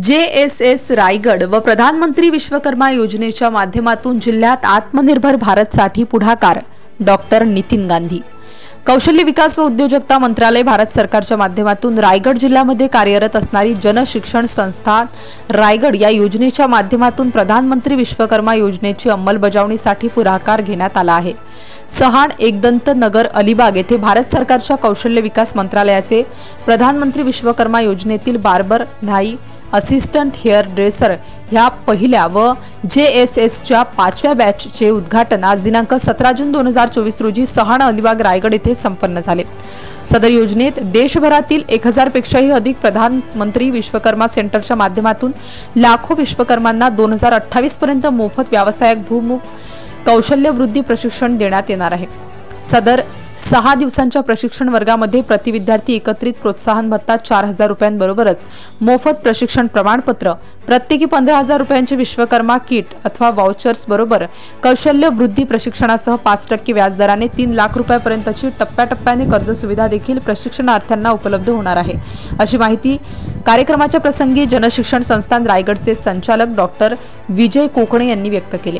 JSS Raigad व प्रधानमंत्री विश्वकर्मा योजनेच्या माध्यमातून जिल्ह्यात आत्मनिर्भर भारतसाठी पुढाकार डॉक्टर नितीन गांधी। कौशल्य विकास व उद्योजकता मंत्रालय भारत सरकारच्या माध्यमातून रायगड जिल्ह्यामध्ये कार्यरत असणारी जन शिक्षण संस्था रायगड या योजनेच्या माध्यमातून प्रधानमंत्री विश्वकर्मा योजनेची अंमलबजावणीसाठी पुढाकार घेण्यात आला आहे। सहाण एकदंत नगर अलिबाग येथे भारत सरकारच्या कौशल्य विकास मंत्रालयाचे प्रधानमंत्री विश्वकर्मा योजनेतील बार्बर, न्हाई, असिस्टंट हेअर ड्रेसर ह्या पहिल्या व JSS च्या 5व्या बॅचचे उद्घाटन आज दिनांक 17 जून 2024 रोजी सहाण अलिबाग रायगड येथे संपन्न झाले। सदर योजनेत देशभरातील 1000 पेक्षाही अधिक प्रधानमंत्री विश्वकर्मा सेंटरच्या माध्यमातून लाखो विश्वकर्मांना 2028 पर्यंत मोफत व्यावसायिक भूमुख कौशल्य वृद्धी प्रशिक्षण देण्यात येणार आहे। सदर 6 दिवसांच्या प्रशिक्षण वर्गामध्ये प्रति विद्यार्थी एकत्रित प्रोत्साहन भत्ता 4000 रुपयांबरोबरच मोफत प्रशिक्षण प्रमाणपत्र, प्रत्येकी 15000 रुपयांचे विश्वकर्मा किट अथवा वाउचर्स बरोबर कौशल्य वृद्धी प्रशिक्षणासह 5% व्याजदराने 3 लाख रुपयांपर्यंतची टप्प्याटप्प्याने कर्ज सुविधा देखील प्रशिक्षणार्थ्यांना उपलब्ध होणार आहे, अशी माहिती कार्यक्रमाच्या प्रसंगी जनशिक्षण संस्थान रायगडचे संचालक डॉक्टर विजय कोकणे यांनी व्यक्त केले।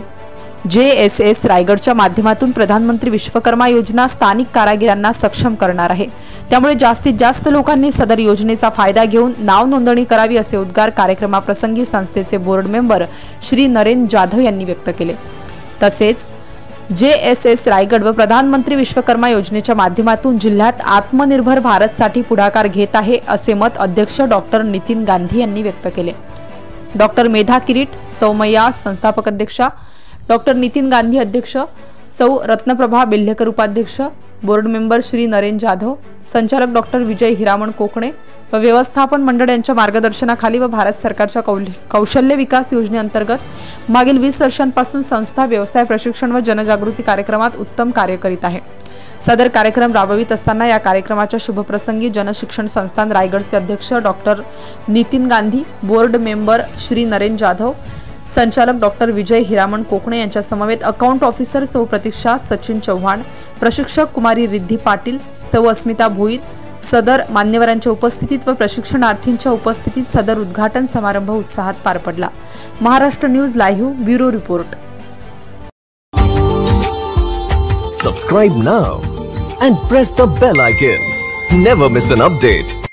JSS रायगडच्या माध्यमातून प्रधानमंत्री विश्वकर्मा योजना स्थानिक कारागिरांना सक्षम करणार आहे, त्यामुळे जास्तीत जास्त लोकांनी सदर योजनेचा फायदा घेऊन नाव नोंदणी करावी असे उद्गार कार्यक्रमाप्रसंगी संस्थेचे बोर्ड मेंबर श्री नरेन जाधव यांनी व्यक्त केले। तसेच JSS रायगड व प्रधानमंत्री विश्वकर्मा योजनेच्या माध्यमातून जिल्ह्यात आत्मनिर्भर भारतसाठी पुढाकार घेत आहे असे मत अध्यक्ष डॉक्टर नितीन गांधी यांनी व्यक्त केले। डॉक्टर मेधा किरीट, सौमय्या संस्थापक अध्यक्षा, डॉक्टर नितीन गांधी अध्यक्ष, सौ रत्नप्रभा बेल्हेकर उपाध्यक्ष, बोर्ड मेंबर श्री नरेन जाधव, संचालक डॉक्टर विजय हिरामण कोकणे व व्यवस्थापन मंडळ यांच्या मार्गदर्शनाखाली व भारत सरकारच्या कौशल्य विकास योजनेअंतर्गत मागील 20 वर्षांपासून संस्था व्यवसाय प्रशिक्षण व जनजागृती कार्यक्रमात उत्तम कार्य करीत आहे। सदर कार्यक्रम राबवित असताना या कार्यक्रमाच्या शुभप्रसंगी जनशिक्षण संस्थान रायगडचे अध्यक्ष doctor Nitin Gandhi, board member Shri Naren Jadhav, संचालक डॉक्टर विजय हिरामण कोकणे यांच्या समवेत अकाउंट ऑफिसर सौ प्रतीक्षा सचिन चव्हाण, प्रशिक्षक कुमारी रिद्धी पाटील, सौ अस्मिता भोईर, सदर मान्यवरांच्या उपस्थितीत व प्रशिक्षणार्थींच्या उपस्थितीत सदर उद्घाटन समारंभ उत्साहात पार पडला। Maharashtra news live bureau report. Subscribe now and press the bell icon. Never miss an update.